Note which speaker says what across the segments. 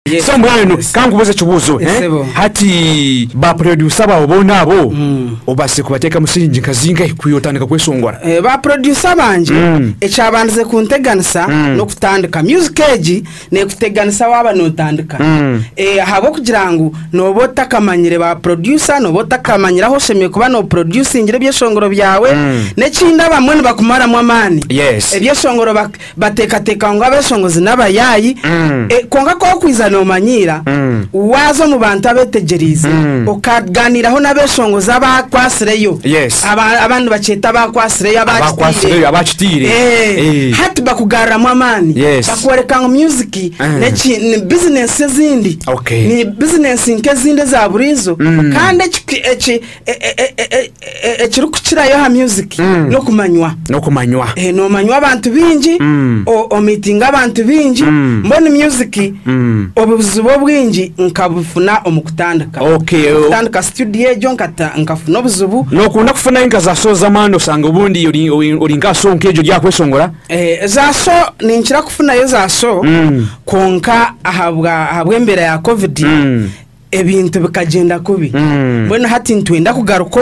Speaker 1: so mbwenu kangubuze kibuzo hati ba producer bawo bonabo obase kubateka musingi kazinga kuyotandika kwesongora
Speaker 2: ba producer banje echabanze kunteganisa no kutandika music age ne kuteganisa waba no tandika habo kugira ngo nobota kamanyire ba producer nobota kamanyira ho shemye kuba no producing byeshongoro byawe nekinda bamwe bakumara mu amani ebyeshongoro bateka ngo abeshongozi nabayayi konga ko kwizana omanyira wazo mu bantu abetegerize okaganiraho nabeshongozi abakwasireyo abantu baceta bakwasireyo
Speaker 1: abachitire
Speaker 2: hati bakugarra mu amani bakwereka ngo music ni business zindi ni business nke zindi za burizo kandi ekirukukirayo ha music no kumanywa no manywa abantu bingi o meeting abantu bingi mbona music obuzubo bwingi nkabufuna omukutandika kutandika studio ejo nkafuna obuzubu
Speaker 1: no kunda kufuna inka za so zamando sanga ubundi uri nka so nkejo lya kwesongora
Speaker 2: za so ninchira kufuna yo za so konka ahabwe mbere ya covid ebintu bikagenda kubi mbona hati ntwenda kugaruka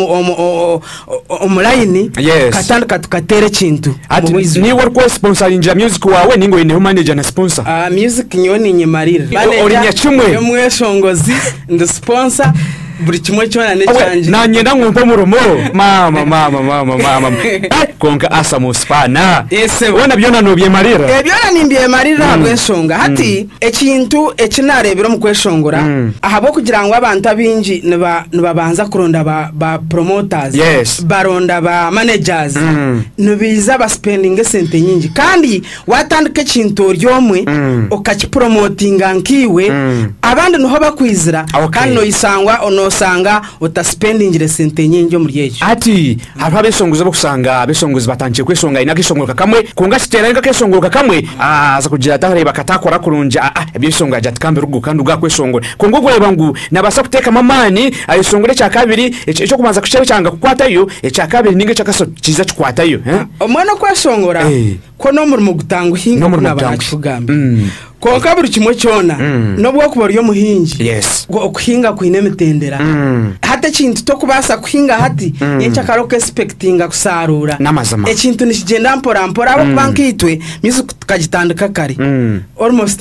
Speaker 2: online katandika tukatere kintu
Speaker 1: ni work sponsoring music wawe ningo ine manager na sponsor
Speaker 2: music nyoni nyemarira
Speaker 1: ori nyachumwe
Speaker 2: mweshongozi ndo sponsor buri kimwe cyona ne cyanje
Speaker 1: nanyenda ngumpa murumo mama konka Asamus pana wona byona no byemarira
Speaker 2: byona nimbye marira bweshonga hati ekintu ekinarebero mu kweshongora ahabo kugira ngo abantu abingi nibabanza kuronda ba promoters baronda ba managers nubiza ba spending sente nyingi kandi watandika ekintu ryomwe okakipromotinga nkiwe abandi no bakwizira kandi no isangwa sanga utaspendingire sente nyingi muri yecho
Speaker 1: ati haba besonguza bokusanga abesonguza batangiye kwesonga inakishongoka kamwe kunga kitera ingakeshongoka kamwe aza kugira tahareba katakora kurunja ebisonga jatkambe rugu kandi ugakwesongora kongo goreba ngu nabasa kuteka mamani ayisongore cya kabiri echo kumanza kushebe cyanga kukwatayo cya kabiri ninge cyakaso kiza kukwatayo
Speaker 2: omwana kwesongora ko no muri mugutanga hinga n'abacugambe konka buri kimwe cyona nobwo kubari yo muhingi okuhinga kuinemetendera hata kintu to kubasa kuhinga hati yencha karoke expectinga kusarura ekintu nikigenda mpora abo bankitwe mizu tukagitandika kare almost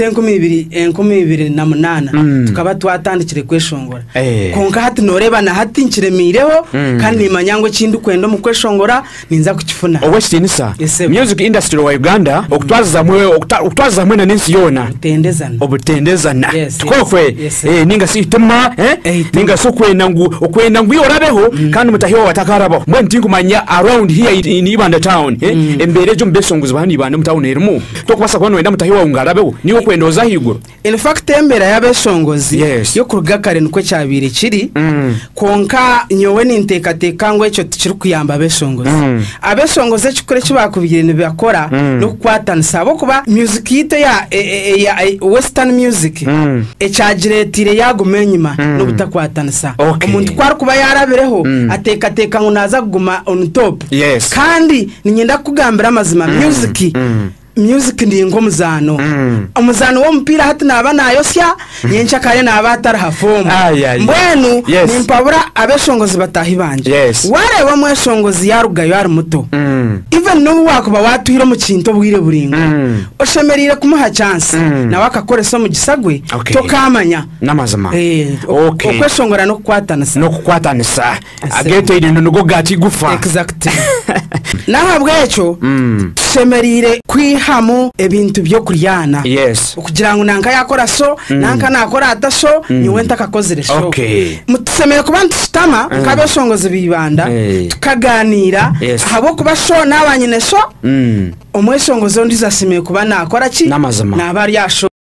Speaker 2: 2028 tukaba twatandikire kweshongora konka hati noreba na hati nkiremireho kandi nimanyango kindu kwendo mu kweshongora ninza kukifuna
Speaker 1: obwestinisa music industry wa Uganda okutwaza mwe na ninsi yona obutendezana tukofwe ninga sitema ninga sokwenda ngu yorabeho kandi mutahiwa watakarabo mwe ntingumanya around here in Ibanda town embere jo mbesonguza bani Ibanda mu town erimu tokubasa kubona wenda mutahiwa ungarabeho niyo kwendoza higuro
Speaker 2: in fact embera yabesongozi yo kurugakare nkwe cyabire kiri konka nyowe nintekateka ngo echo tukiri kuyamba abesongozi abesongozi cyukure kibakubigire bakora no kwatanisa abo kuba music yite ya western music echagiretire yagumenyima no butakwatanisa umuntu kwari kuba yarabireho atekateka ngo naza kuguma on top kandi ninyenda kugambira amazima music ndi ngomuzano umuzano wo mpira hati nabana yosya yencha kare nabatara hafomu mbwenu nimpabura abeshongozi batahibanje ware wa mweshongozi yarugayo ari muto even no wakuba watuhira mu kintu bwire buringo oshemerire kumuha chance na wakakore so mu gisagwe tokamanya
Speaker 1: namazama
Speaker 2: okweshongora no kukwatanisa
Speaker 1: agete ino nugo gati gufa
Speaker 2: exactly nahabwecho shemerire kwihamu ebintu byo kuryana kugira ngo nanka yakora so nanka nakora ataso nyowe ntakakozere so mutusemeye kubantu stama nkabeshongozi bibanda tukaganira habo kuba so nabanyine so omweshongozi ndizasemeye kuba nakora ki nabari yasho